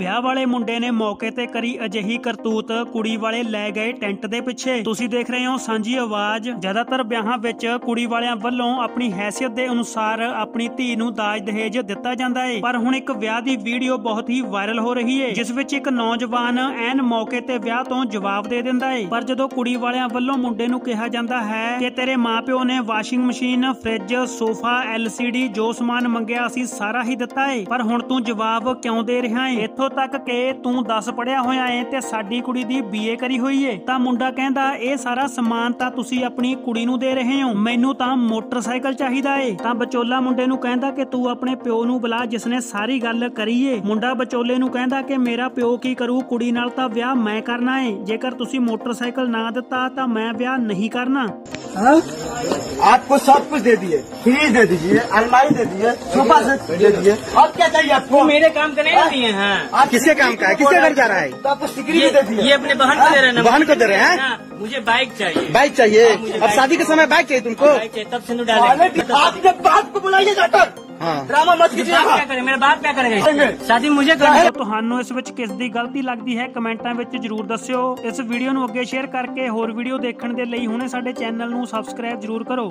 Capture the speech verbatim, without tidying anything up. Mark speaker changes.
Speaker 1: ਵਿਆਹ ਵਾਲੇ ਮੁੰਡੇ ਨੇ ਮੌਕੇ ਤੇ ਕਰੀ ਅਜਿਹੀ ਕਰਤੂਤ, ਕੁੜੀ ਵਾਲੇ ਲੈ ਗਏ ਟੈਂਟ ਦੇ ਪਿੱਛੇ। ਤੁਸੀਂ ਦੇਖ ਰਹੇ ਹੋ ਸਾਂਝੀ ਆਵਾਜ਼। ਜ਼ਿਆਦਾਤਰ ਵਿਆਹਾਂ ਵਿੱਚ ਕੁੜੀ ਵਾਲਿਆਂ ਵੱਲੋਂ ਆਪਣੀ ਹੈਸੀਅਤ ਦੇ ਅਨੁਸਾਰ ਆਪਣੀ ਧੀ ਨੂੰ ਦਾਜ ਦਹੇਜ ਦਿੱਤਾ ਜਾਂਦਾ ਹੈ, ਪਰ ਹੁਣ ਇੱਕ ਵਿਆਹ ਦੀ ਵੀਡੀਓ ਬਹੁਤ ਹੀ ਵਾਇਰਲ ਹੋ ਰਹੀ ਹੈ, ਜਿਸ ਵਿੱਚ ਇੱਕ ਨੌਜਵਾਨ ਐਨ ਮੌਕੇ ਤੇ ਵਿਆਹ ਤੋਂ ਜਵਾਬ ਦੇ ਦਿੰਦਾ ਹੈ। ਪਰ ਜਦੋਂ ਕੁੜੀ ਵਾਲਿਆਂ ਵੱਲੋਂ ਮੁੰਡੇ ਨੂੰ ਕਿਹਾ ਜਾਂਦਾ ਹੈ ਕਿ ਤੇਰੇ ਮਾਪਿਓ ਨੇ washing machine, fridge, sofa, L C D ਜੋ ਸਮਾਨ ਮੰਗਿਆ ਅਸੀਂ ਸਾਰਾ ਹੀ ਦਿੱਤਾ ਹੈ, ਪਰ ਹੁਣ ਤੂੰ ਜਵਾਬ ਕਿਉਂ ਦੇ ਰਿਹਾ ਹੈ? ਇੱਥੋਂ ਤੱਕ ਕਿ ਤੂੰ ਦਸ ਪੜਿਆ ਹੋਇਆ ਹੈ ਤੇ ਸਾਡੀ ਕੁੜੀ ਦੀ ਬੀ ਏ ਕਰੀ ਹੋਈ ਹੈ। ਤਾਂ ਮੁੰਡਾ ਕਹਿੰਦਾ ਇਹ ਸਾਰਾ ਸਮਾਨ ਤਾਂ ਤੁਸੀਂ ਆਪਣੀ ਕੁੜੀ ਨੂੰ ਦੇ ਰਹੇ ਹੋ, ਮੈਨੂੰ ਤਾਂ ਮੋਟਰਸਾਈਕਲ ਚਾਹੀਦਾ ਏ। ਤਾਂ ਵਿਚੋਲਾ ਮੁੰਡੇ ਨੂੰ ਕਹਿੰਦਾ ਕਿ ਤੂੰ ਆਪਣੇ ਪਿਓ ਨੂੰ ਬੁਲਾ ਜਿਸਨੇ ਸਾਰੀ ਗੱਲ ਕਰੀ ਏ। ਮੁੰਡਾ ਵਿਚੋਲੇ ਨੂੰ ਕਹਿੰਦਾ ਕਿ ਮੇਰਾ ਪਿਓ ਕੀ ਕਰੂ, ਕੁੜੀ ਨਾਲ ਤਾਂ ਵਿਆਹ ਮੈਂ ਕਰਨਾ ਏ, ਜੇਕਰ ਤੁਸੀਂ ਮੋਟਰਸਾਈਕਲ ਨਾ ਦਿੱਤਾ ਤਾਂ मैं ब्याह नहीं करना।
Speaker 2: हाँ? आपको सब कुछ दे दिए, फ्रिज दे दीजिए, अलमारी दे दीजिए, सोफा सेट दे दीजिए, और क्या चाहिए आपको?
Speaker 3: मेरे काम का नहीं दिए हैं।
Speaker 2: आप किसके काम का है, किसके घर जा रहा है? तो आपको सिकरी भी दे दिए।
Speaker 3: ये अपने बहन को दे रहे हैं।
Speaker 2: बहन को दे रहे हैं?
Speaker 3: मुझे बाइक चाहिए।
Speaker 2: बाइक चाहिए? अब शादी के समय बाइक चाहिए तुमको?
Speaker 3: तब सिंदूर डालेंगे।
Speaker 2: आपके बाप को बुलाइए डॉक्टर। हाँ। ड्रामा मत कीजिए।
Speaker 3: क्या करें, मेरा बाप क्या करेगा? शादी मुझे करनी है।
Speaker 1: ਤੁਹਾਨੂੰ ਇਸ ਵਿੱਚ ਕਿਸ ਦੀ ਗਲਤੀ ਲੱਗਦੀ ਹੈ ਕਮੈਂਟਾਂ ਵਿੱਚ ਜਰੂਰ ਦੱਸਿਓ। ਇਸ ਵੀਡੀਓ ਨੂੰ ਅੱਗੇ ਸ਼ੇਅਰ ਕਰਕੇ ਹੋਰ ਵੀਡੀਓ ਦੇਖਣ ਦੇ ਲਈ ਹੁਣੇ ਸਾਡੇ ਚੈਨਲ ਨੂੰ ਸਬਸਕ੍ਰਾਈਬ ਜਰੂਰ ਕਰੋ।